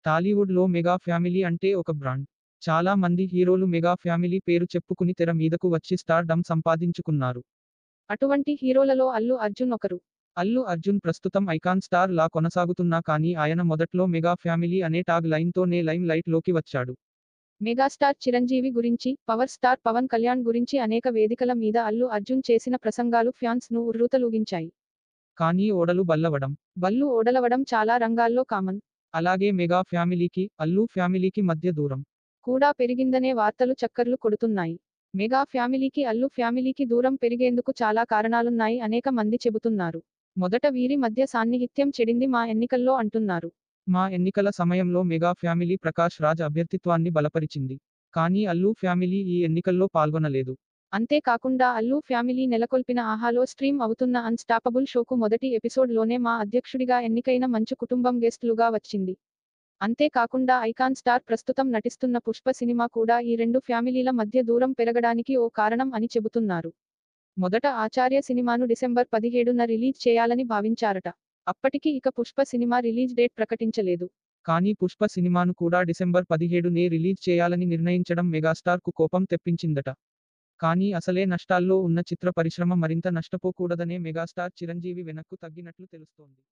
టాలీవుడ్‌లో mega family అంటే ఒక బ్రాండ్. చాలా మంది హీరోలు మెగా ఫ్యామిలీ పేరు చెప్పుకుని తెర మీదకు వచ్చి స్టార్‌డమ్ సంపాదించుకున్నారు. అటువంటి హీరోలలో అల్లు అర్జున్ ఒకరు. అల్లు అర్జున్ ప్రస్తుతం ఐకాన్ స్టార్ లా కొనసాగుతున్నా కానీ ఆయన మొదట్లో మెగా ఫ్యామిలీ అనే టాగ్ లైన్‌తోనే లైమ్ లైట్‌లోకి వచ్చాడు. మెగాస్టార్ చిరంజీవి గురించి, పవర్ స్టార్ పవన్ కళ్యాణ్ గురించి అనేక వేదికల మీద అల్లు అర్జున్ చేసిన ప్రసంగాలు ఫ్యాన్స్ ను ఉర్రూతలూగించాయి. కానీ ఓడలు బల్లవడం. బళ్ళు ఓడలవడం చాలా రంగాల్లో కామన్. అలాగే మెగా ఫ్యామిలీకి, అల్లు ఫ్యామిలీకి మధ్య దూరం కూడా పెరిగిందనే వార్తలు చక్కర్లు కొడుతున్నాయి. మెగా ఫ్యామిలీకి అల్లు ఫ్యామిలీకి దూరం పెరిగేందుకు చాలా కారణాలున్నాయి అనేక మంది చెబుతున్నారు. మొదట వీరి మధ్య సాన్నిహిత్యం చెడింది మా ఎన్నికల్లో అంటున్నారు. మా ఎన్నికల సమయంలో మెగా ఫ్యామిలీ ప్రకాష్ రాజ్ అభ్యర్థిత్వాన్ని బలపరిచింది. కానీ అల్లు ఫ్యామిలీ ఈ ఎన్నికల్లో పాల్గొనలేదు. అంతేకాకుండా అల్లు ఫ్యామిలీ నెలకొల్పిన ఆహాలో స్ట్రీమ్ అవుతున్న అన్స్టాపబుల్ షోకు మొదటి ఎపిసోడ్ లోనే మా అధ్యక్షుడిగా ఎన్నికైన మంచు కుటుంబం గెస్ట్లుగా వచ్చింది. అంతేకాకుండా ఐకాన్ స్టార్ ప్రస్తుతం నటిస్తున్న పుష్ప సినిమా కూడా ఈ రెండు ఫ్యామిలీల మధ్య దూరం పెరగడానికి ఓ కారణం అని చెబుతున్నారు. మొదట ఆచార్య సినిమాను డిసెంబర్ 17న రిలీజ్ చేయాలని భావించారట. అప్పటికి ఇక పుష్ప సినిమా రిలీజ్ డేట్ ప్రకటించలేదు. కానీ పుష్ప సినిమాను కూడా డిసెంబర్ 17నే రిలీజ్ చేయాలని నిర్ణయించడం మెగాస్టార్ కు కోపం తెప్పించిందట. కానీ అసలే నష్టాల్లో ఉన్న చిత్ర పరిశ్రమ మరింత నష్టపోకూడదనే మెగాస్టార్ చిరంజీవి వెనక్కు తగ్గినట్లు తెలుస్తోంది.